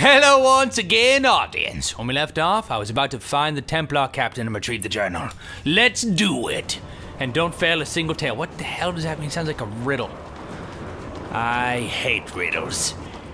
Hello once again, audience. When we left off, I was about to find the Templar captain and retrieve the journal. Let's do it. And don't fail a single tale. What the hell does that mean? Sounds like a riddle. I hate riddles.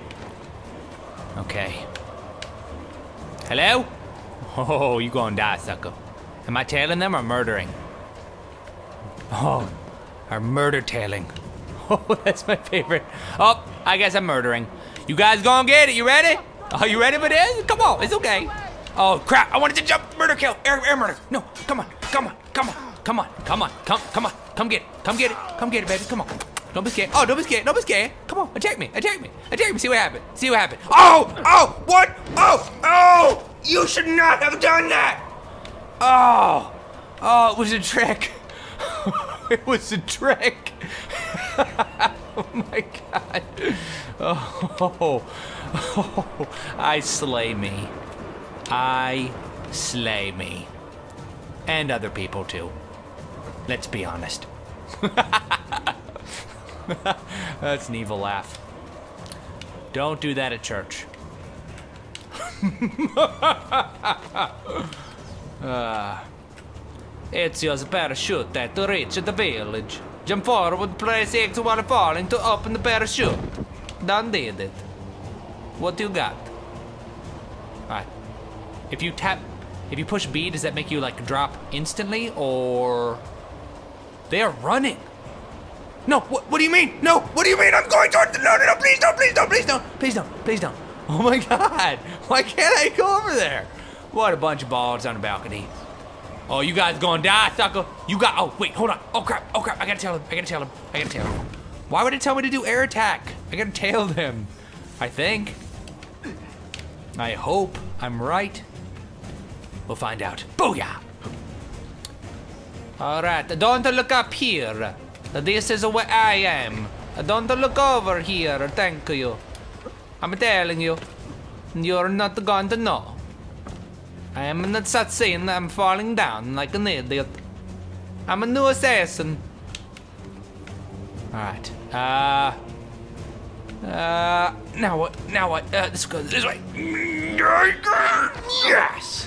Okay. Hello? Oh, you gonna die, sucker. Am I tailing them or murdering? Oh, or murder tailing. Oh, that's my favorite. Oh, I guess I'm murdering. You guys gonna get it? You ready? Are you ready for this? Come on, it's okay. Oh crap! I wanted to jump, murder, kill, air murder. No, come on, come on, come on, come on, come on, come on, come get it, come get it, come get it, baby. Come on. Don't be scared. Oh, don't be scared. Don't be scared. Come on, attack me, attack me, attack me. See what happened. See what happened. Oh, what? Oh! You should not have done that. Oh, it was a trick. It was a trick. Oh my god. Oh, I slay me. I slay me. And other people too. Let's be honest. That's an evil laugh. Don't do that at church. Ezio's parachute at the reach of the village. Jump forward, press X while falling to open the parachute. Done did it. What do you got? Alright. If you push B, does that make you like drop instantly or... They are running. No, what do you mean? No, what do you mean? I'm going towards the... No, please don't, please don't, please don't, please don't, please don't. Oh my god, why can't I go over there? What a bunch of balls on the balcony. Oh, you guys gonna die, sucker. You got, oh, wait, hold on. Oh crap, I gotta tell him, Why would it tell me to do air attack? I gotta tail them, I think. I hope I'm right. We'll find out. Booyah! All right, don't look up here. This is where I am. Don't look over here, thank you. I'm telling you, you're not going to know. I am an assassin, I'm falling down like an idiot. I'm a new assassin. Alright, now what, let's go this way. Yes!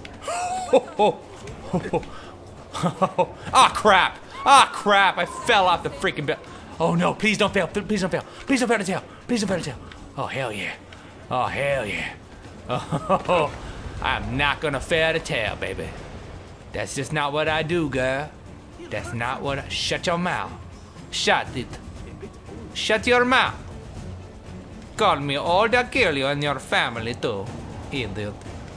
Ah, crap! Ah, crap! I fell off the freaking bed. Oh no, please don't fail, please don't fail. Please don't fail the tail, please don't fail the tail. Oh, hell yeah. Oh, hell yeah. Oh, I'm not gonna fail the tail, baby. That's just not what I do, girl. That's not what I... Shut your mouth. Shut it. Shut your mouth. Call me old, I'll kill you and your family too, idiot.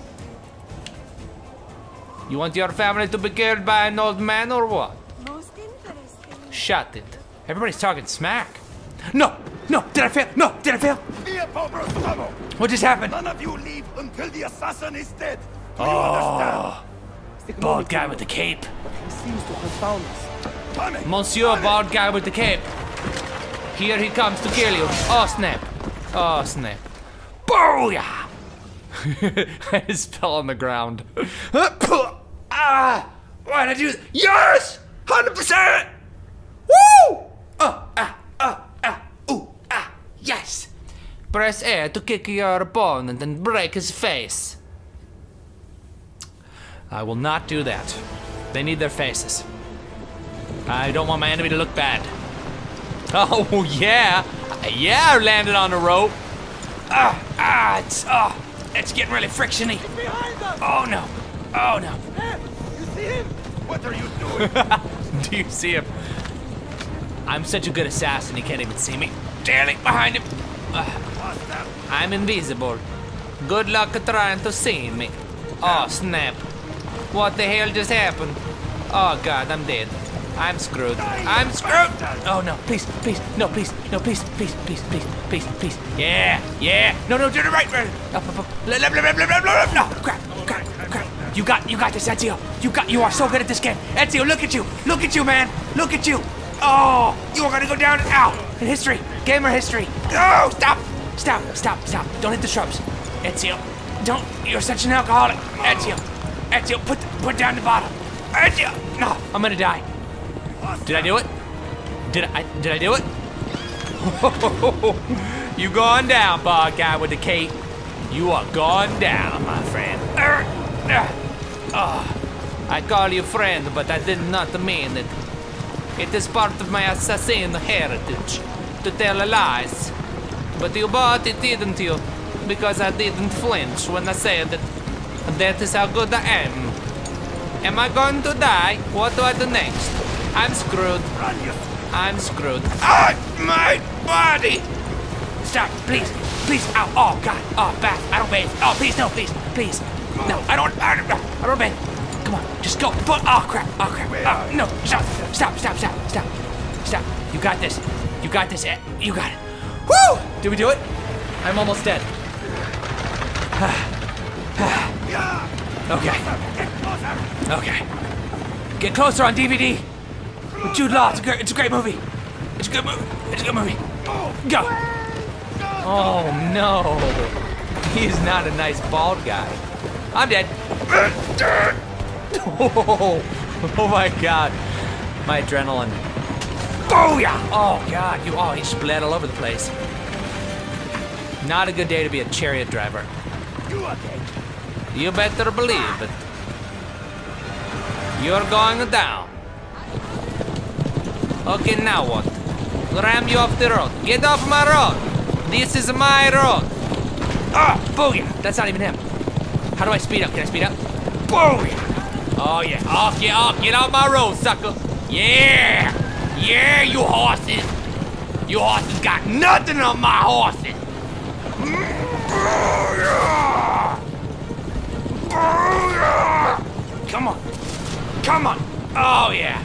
You want your family to be killed by an old man or what? Most interesting. Shut it. Everybody's talking smack. No! No! Did I fail? No! Did I fail? What just happened? None of you leave until the assassin is dead. Do you Oh, bald guy with the cape. He seems to have found us. Monsieur bald guy with the cape. Here he comes to kill you. Oh, snap. Oh, snap. Booyah! I just fell on the ground. Ah! Why'd I do that? Yes! 100%! Woo! Yes! Press A to kick your opponent and break his face. I will not do that. They need their faces. I don't want my enemy to look bad. Oh, yeah! Yeah, I landed on the rope. It's getting really frictiony. Oh, no. Oh, no. You see him? What are you doing? Do you see him? I'm such a good assassin, he can't even see me. Darling, behind him. I'm invisible. Good luck trying to see me. Oh, snap. What the hell just happened? Oh, God, I'm dead. I'm screwed. I'm screwed! Oh, no, please, please, no, please, no, please, please, please, please, please, please. Yeah, yeah. No, no, to the right, right. Up. No, crap. You got this, Ezio. You are so good at this game. Ezio, look at you, man. Look at you. Oh, you are gonna go down, ow, in history, gamer history. Oh, stop. Don't hit the shrubs. Ezio, don't, you're such an alcoholic. Ezio, put down the bottle. Ezio, no, I'm gonna die. Did I do it? Did I do it? You going down, bald guy with the cape. You are gone down, my friend. I call you friend, but I did not mean it. It is part of my assassin heritage to tell lies. But you bought it, didn't you? Because I didn't flinch when I said that that is how good I am. Am I going to die? What do I do next? I'm screwed. I'm screwed. Ah, my body! Stop, please, please. Ow, oh God, oh, bath. I don't bathe. Oh, please, no, please, please. No, I don't bathe. Come on, just go. Oh crap, oh crap. Oh, no, stop. You got this. You got this. You got it. Woo! Did we do it? I'm almost dead. Okay. Okay. Get closer on DVD. With Jude Law. It's a great movie. It's a good movie. It's a good movie. Go. Oh no. He's not a nice bald guy. I'm dead. Oh my God. My adrenaline. Booyah! Oh God, he splat all over the place. Not a good day to be a chariot driver. You okay? You better believe it. You're going down. Okay, now what? Ram you off the road. Get off my road. This is my road. Ah, booyah! That's not even him. How do I speed up? Can I speed up? Booyah! Oh yeah. Okay, oh, get off my road, sucker. Yeah! Yeah, you horses! You horses got nothing on my horses! Come on! Come on! Oh yeah!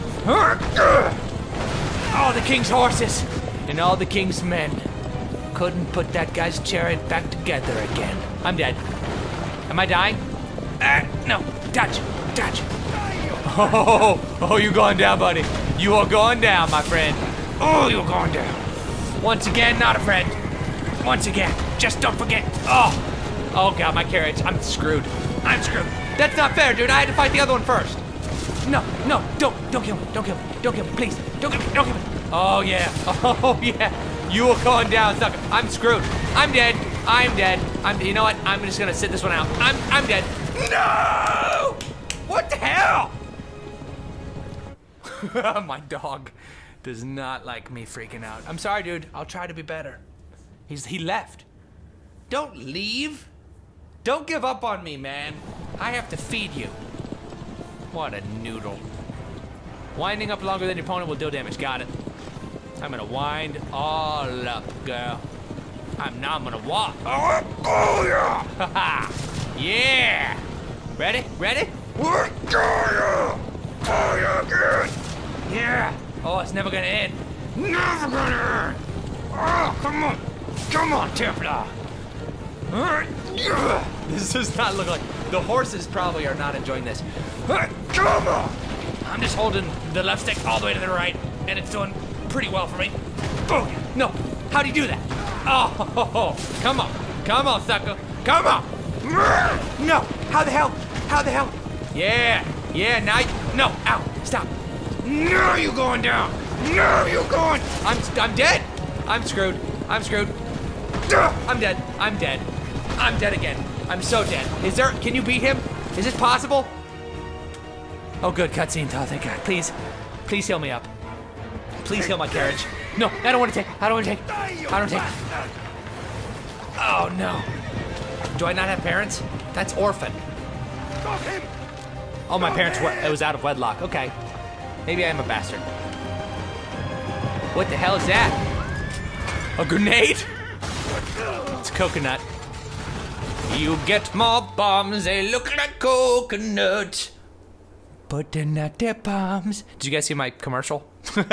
All the king's horses and all the king's men couldn't put that guy's chariot back together again. I'm dead. Am I dying? No. Dodge! Dodge! Oh, you're going down, buddy. You are going down, my friend. Oh, you're going down. Once again, not a friend. Once again, just don't forget. Oh God, my carriage. I'm screwed. I'm screwed. That's not fair, dude. I had to fight the other one first. No, don't kill me. Don't kill me, please. Don't kill me. Oh yeah. You are going down, sucker. I'm screwed. I'm dead. You know what? I'm just gonna sit this one out. I'm dead. No! What the hell? My dog does not like me freaking out. I'm sorry, dude. I'll try to be better. He left. Don't leave. Don't give up on me, man. I have to feed you. What a noodle. Winding up longer than your opponent will deal damage. Got it. I'm gonna wind all up, girl. I'm gonna walk. Oh yeah. Yeah. Ready? Oh yeah, good. Yeah. Oh, it's never gonna end. Never gonna end. Oh, come on, Templar. This does not look like the horses probably are not enjoying this. Come on. I'm just holding the left stick all the way to the right, and it's doing pretty well for me. Boom. No. How do you do that? Oh, come on, sucker. Come on. No. How the hell? Yeah. Now. No. Ow. Stop. No, you're going down. No, you're going. I'm dead. I'm screwed. I'm dead. I'm dead again. I'm so dead. Can you beat him? Is this possible? Oh, good cutscene. Oh, thank God. Please heal me up. Please heal my carriage. No, I don't want to take. Oh no. Do I not have parents? That's orphan. Oh, my parents were. It was out of wedlock. Okay. Maybe I am a bastard. What the hell is that? A grenade? It's coconut. You get more bombs, they look like coconut. But they're not their bombs. Did you guys see my commercial?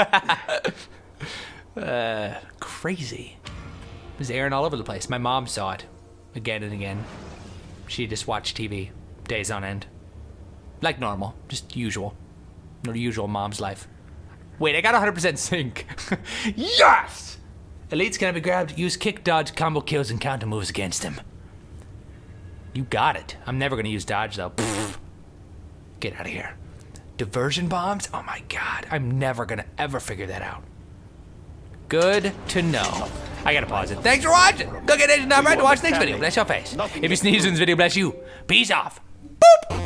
Crazy. It was airing all over the place. My mom saw it again and again. She just watched TV days on end. Like normal, just usual. No usual mom's life. Wait, I got 100% sync. Yes! Elites cannot be grabbed. Use kick, dodge, combo kills, and counter moves against him. You got it. I'm never gonna use dodge though. Pfft. Get out of here. Diversion bombs? Oh my God. I'm never gonna ever figure that out. Good to know. I gotta pause it. Thanks for watching. Go get Agent Number to watch the next video. Bless your face. If you sneeze in this video, bless you. Peace off. Boop.